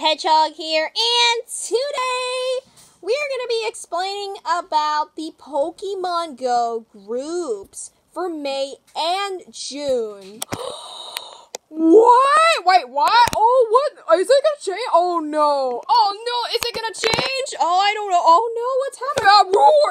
Hedgehog here, and today we are going to be explaining about the Pokemon Go groups for May and June. What? Wait, what? Oh, what? Is it gonna change? Oh, no. Oh, no. Is it gonna change? Oh, I don't know. Oh, no. What's happening? Roar!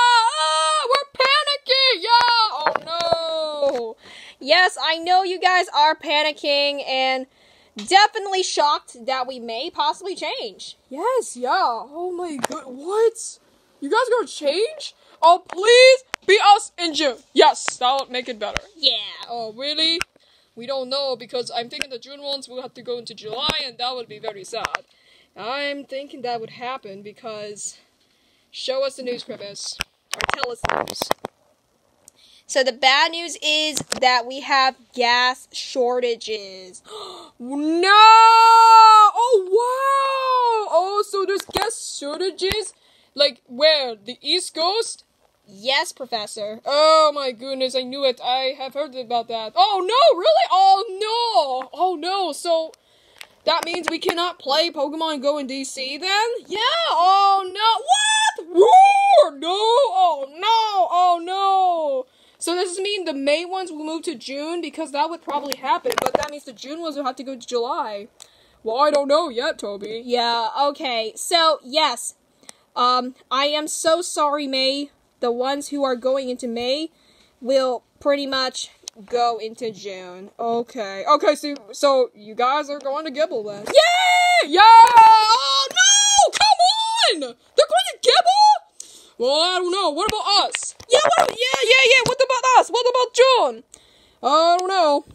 We're panicking! Yeah! Oh, no. Yes, I know you guys are panicking and definitely shocked that we may possibly change. Yes, yeah. Oh, my god. What? You guys gonna change? Oh, please be us in June. Yes, that'll make it better. Yeah. Oh, really? We don't know, because I'm thinking the June ones will have to go into July, and that would be very sad. I'm thinking that would happen, because... Show us the news, Cribbis. Or tell us the news. So the bad news is that we have gas shortages. No! Oh, wow! Oh, so there's gas shortages? Like, where? The East Coast? Yes, Professor. Oh my goodness, I knew it. I have heard about that. Oh no, really? Oh no! Oh no, so that means we cannot play Pokemon Go in DC then? Yeah, oh no. What? Roar! No! Oh no! Oh no! So does this mean the May ones will move to June? Because that would probably happen, but that means the June ones will have to go to July. Well, I don't know yet, Toby. Yeah, okay. So, yes. I am so sorry, May. The ones who are going into May will pretty much go into June. Okay. Okay, so you guys are going to Gibble then. Yay! Yeah! Oh no! Come on! They're going to Gibble? Well, I don't know. What about us? Yeah, yeah. What about us? What about June? I don't know.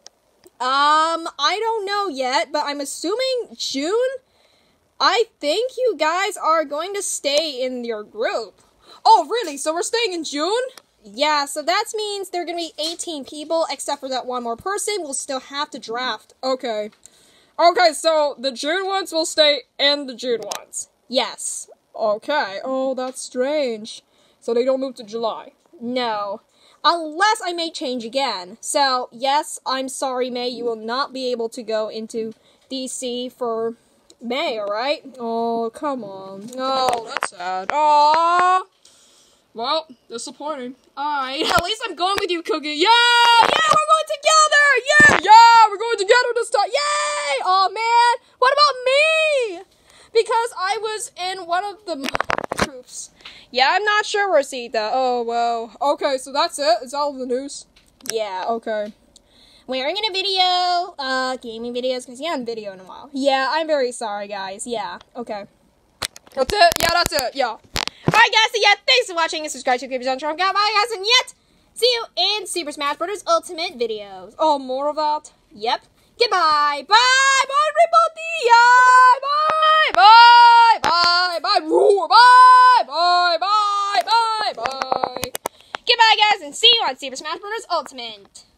I don't know yet, but I'm assuming June? I think you guys are going to stay in your group. Oh, really? So we're staying in June? Yeah, so that means there are going to be 18 people, except for that one more person. We'll still have to draft. Okay. Okay, so the June ones will stay in the June ones. Yes. Okay. Oh, that's strange. So they don't move to July? No. Unless I may change again. So, yes, I'm sorry, May. You will not be able to go into DC for May, alright? Oh, come on. Oh, that's sad. Aww. Well, disappointing. Alright. At least I'm going with you, Cookie. Yeah! Yeah, we're going together! Yeah! Yeah, we're going together this time. Yay! Oh, man. What about me? Because I was in one of the groups. Yeah, I'm not sure, Rosita. Oh, well. Okay, so that's it? Is all the news? Yeah. Okay. We're in a video, gaming videos, because you haven't video in a while. Yeah, I'm very sorry, guys. Yeah, okay. That's it? Yeah, that's it. Yeah. Alright, guys, so yeah, thanks for watching and subscribe to Creepers on Trump. Bye, guys, and yet, see you in Super Smash Bros. Ultimate videos. Oh, more of that? Yep. Goodbye. Bye, everybody. Bye, bye, bye, bye, roar, bye, bye, bye, bye, bye. Goodbye, guys, and see you on Super Smash Bros. Ultimate.